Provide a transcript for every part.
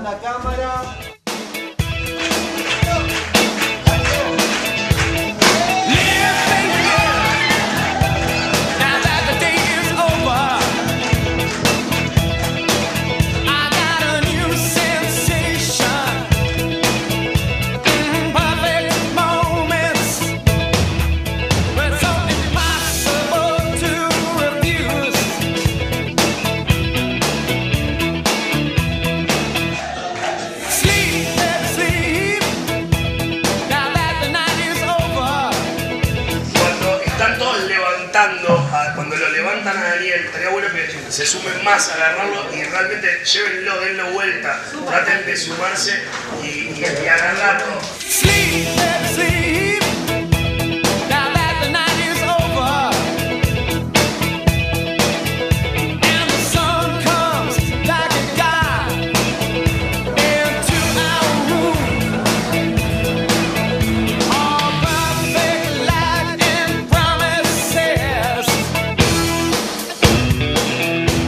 Anda cámara. Cuando lo levantan a Daniel, estaría bueno que se sumen más a agarrarlo y realmente llévenlo, denlo vuelta, traten de sumarse y agarrarlo.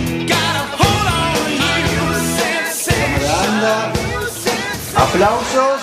Aplausos.